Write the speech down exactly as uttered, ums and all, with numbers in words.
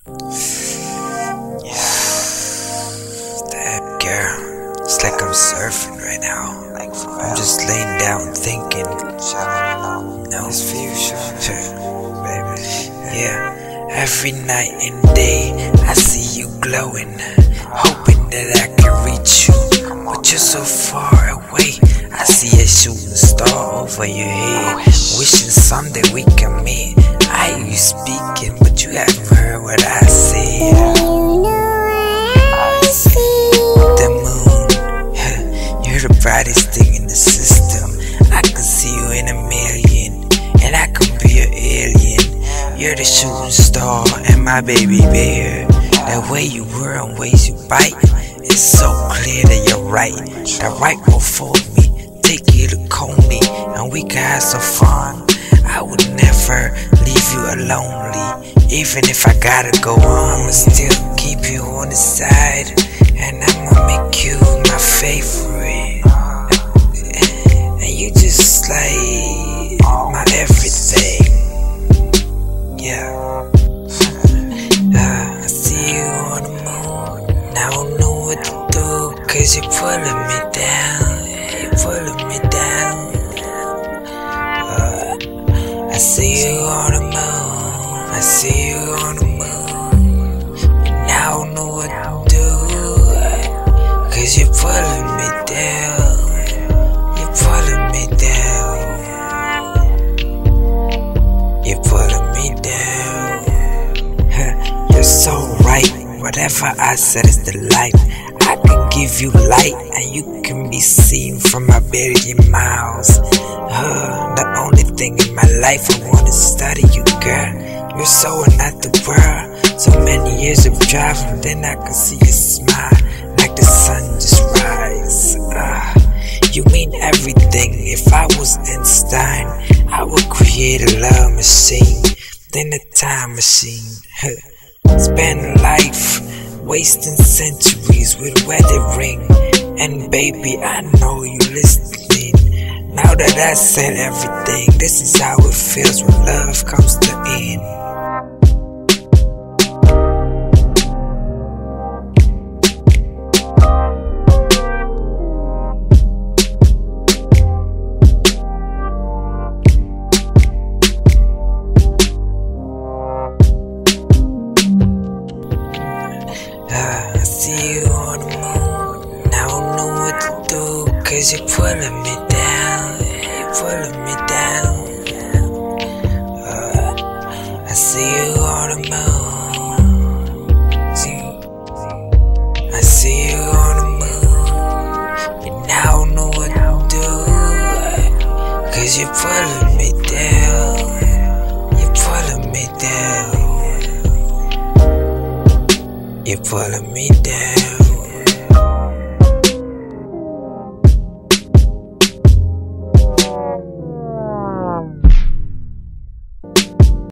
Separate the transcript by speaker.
Speaker 1: That girl, it's like I'm surfing right now. I'm just laying down thinking. No, it's future, baby. Yeah, every night and day I see you glowing, hoping that I can reach you, but you're so far away. I see a shooting star over your head, wishing someday we can meet. I hear you speaking, but you haven't heard what I said. The moon, you're the brightest thing in the system. I can see you in a million, and I can be an alien. You're the shooting star and my baby bear. The way you were and ways you bite, it's so clear that you're right. The right will fold me, take you to Coney, and we can have some fun. I would never leave you lonely. Even if I gotta go on, I'ma still keep you on the side, and I'ma make you my favorite. And you just like my everything. Yeah. uh, I see you on the moon. Now I don't know what to do, cause you're pulling me down. You're pulling me down. uh, I see you on the moon. I see you on the moon. And I don't know what to do, cause you're pulling me down. You're pulling me down. You're pulling me down. You're so right. Whatever I said is the light. I can give you light, and you can be seen from a billion miles. uh, The only thing in my life I wanna study you, girl. You're so not the world. So many years of driving, then I can see you smile like the sun just rise. uh, You mean everything. If I was Einstein, I would create a love machine, then a time machine. Spend life wasting centuries with wedding ring. And baby, I know you listening. Now that I said everything, this is how it feels when love comes to end. I see you on the moon. Now I don't know what to do, cause you're pulling me down. You're pulling me down. uh, I see you on the moon. I see you on the moon. But now I don't know what to do, cause you're pulling me down. You're pulling me down. You're pulling me down.